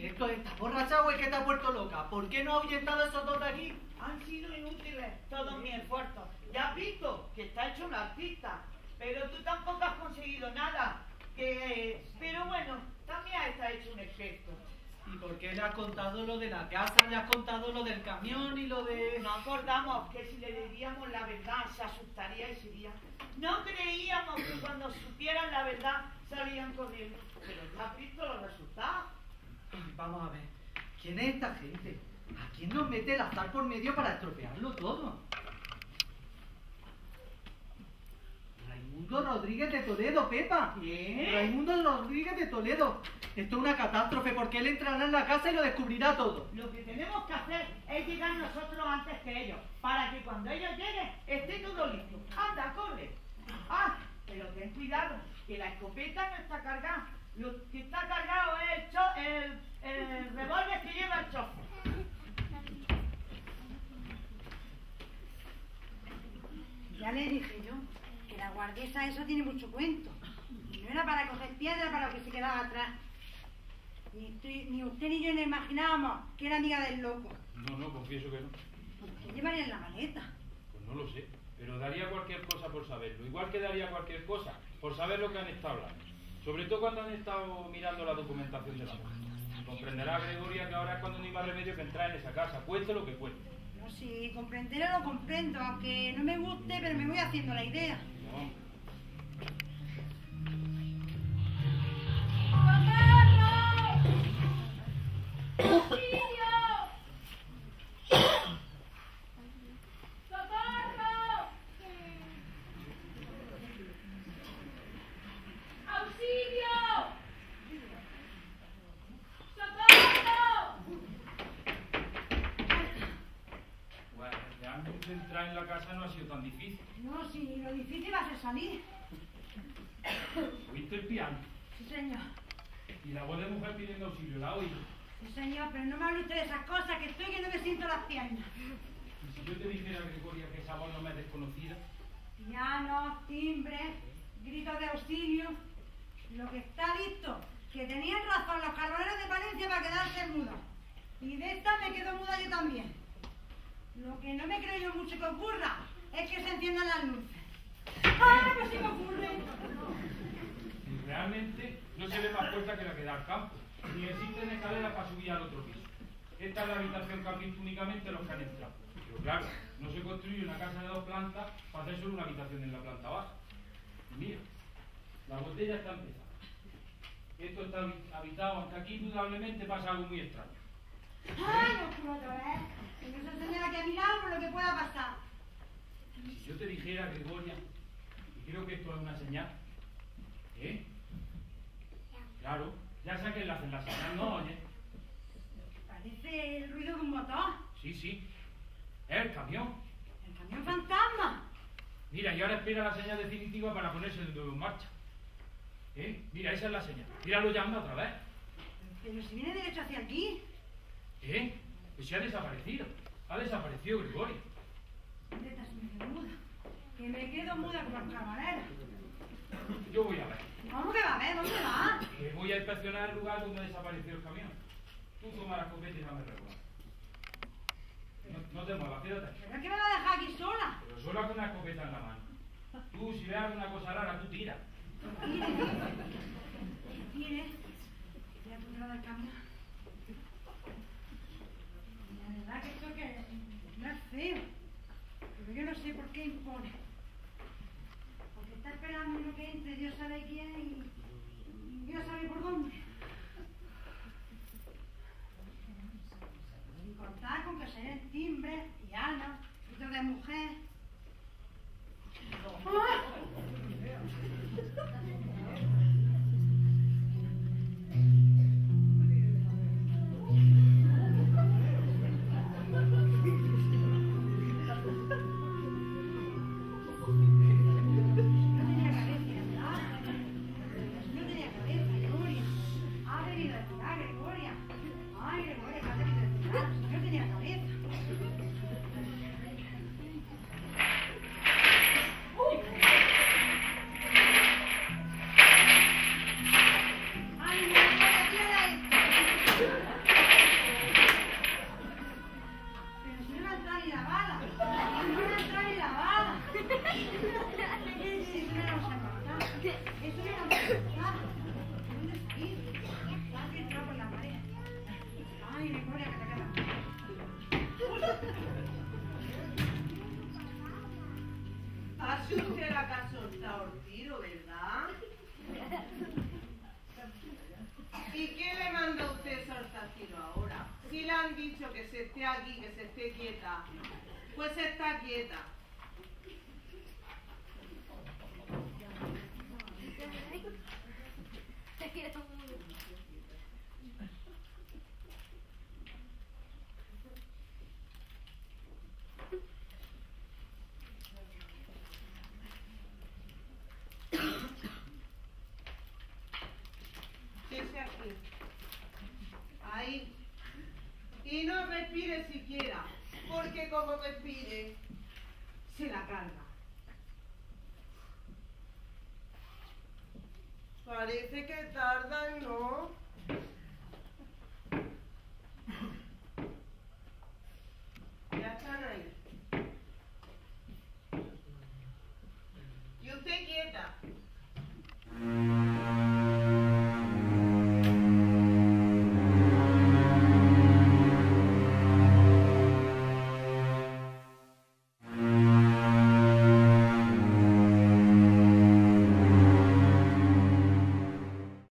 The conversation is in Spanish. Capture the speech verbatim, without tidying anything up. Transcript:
¿Esto está borracha o es que te ha puesto loca? ¿Por qué no ha ahuyentado a esos dos de aquí? Han sido inútiles todos mis esfuerzos. Ya has visto que está hecho un artista, pero tú tampoco has conseguido nada. Que, pero bueno, también está hecho un experto. ¿Y por qué le has contado lo de la casa, le has contado lo del camión y lo de...? No acordamos que si le diríamos la verdad se asustaría y se iría. No creíamos que cuando supieran la verdad salían corriendo. Pero ya has visto los resultados. Vamos a ver, ¿quién es esta gente? ¿A quién nos mete el azar por medio para estropearlo todo? Raimundo Rodríguez de Toledo, Pepa. ¿Qué? Raimundo Rodríguez de Toledo. Esto es una catástrofe porque él entrará en la casa y lo descubrirá todo. Lo que tenemos que hacer es llegar nosotros antes que ellos, para que cuando ellos lleguen esté todo listo. Anda, corre. Ah, pero ten cuidado, que la escopeta no está cargada. Lo que está cargado es el, cho el, el revólver que lleva el chofer. Ya le dije yo que la guardiesa eso tiene mucho cuento. No era para coger piedra para lo que se quedaba atrás. Ni usted, ni usted ni yo nos imaginábamos que era amiga del loco. No, no, confieso que no. ¿Qué llevaría en la maleta? Pues no lo sé, pero daría cualquier cosa por saberlo. Igual que daría cualquier cosa por saber lo que han estado hablando. Sobre todo cuando han estado mirando la documentación de la mujer. Comprenderá, Gregoria, que ahora es cuando no hay más remedio que entrar en esa casa, cueste lo que cueste. No, sí, comprenderlo lo comprendo, aunque no me guste, pero me voy haciendo la idea. No. Entrar en la casa no ha sido tan difícil. No, sí, lo difícil va a ser salir. ¿Oíste el piano? Sí, señor. Y la voz de mujer pidiendo auxilio, ¿la oí? Sí, señor, pero no me hable usted de esas cosas, que estoy que no me siento las piernas. Y si yo te dijera, Gregoria, que esa voz no me es desconocida. Pianos, timbres, gritos de auxilio. Lo que está visto, que tenían razón los carboneros de Palencia para quedarse mudos. Y de esta me quedo muda yo también. Lo que no me creo yo mucho que ocurra es que se enciendan las luces. ¡Ah, pues sí me ocurre! Y realmente no se ve más puerta que la que da al campo. Ni existen escaleras para subir al otro piso. Esta es la habitación que han visto únicamente los que han entrado. Pero claro, no se construye una casa de dos plantas para hacer solo una habitación en la planta baja. Y mira, la botella está empezada. Esto está habitado, aunque aquí indudablemente pasa algo muy extraño. ¡Ay, oscuro otra vez! Que no se señala que a mi lado por lo que pueda pasar. Si yo te dijera, Gregoria, y creo que esto es una señal, ¿eh? Claro, ya sé que la, la señal no oye. Parece el ruido de un motor. Sí, sí, es el camión. El camión fantasma. Mira, y ahora espera la señal definitiva para ponerse de nuevo en marcha. ¿Eh? Mira, esa es la señal. Míralo ya anda otra vez. Pero si viene derecho hacia aquí. ¿Eh? Pues se ha desaparecido. Ha desaparecido Gregoria. Neta, se me quedo muda. Que me quedo muda como los camareros. Yo voy a ver. ¿Cómo que va a ver? ¿Dónde va? Que voy a inspeccionar el lugar donde desapareció el camión. Tú toma la escopeta y dame regular. No, no te muevas, quédate. ¿Pero es que me va a dejar aquí sola? Pero sola con una escopeta en la mano. Tú, si ves alguna cosa rara, tú tira. Mire, voy a ponerlo del camión. La verdad que esto que no es feo, pero yo no sé por qué impone. Porque está esperando uno que entre, Dios sabe quién y Dios sabe por dónde. Y contar con que se den timbres, pianos, gritos de mujer. dicho usted la que ha soltado el tiro, ¿verdad? ¿Y qué le manda a usted soltar tiro ahora? Si le han dicho que se esté aquí, que se esté quieta, pues está quieta. Te quiero mucho. Quédese aquí. Ahí. Y no respire siquiera, porque como respire, se la carga. Parece que tardan, ¿no?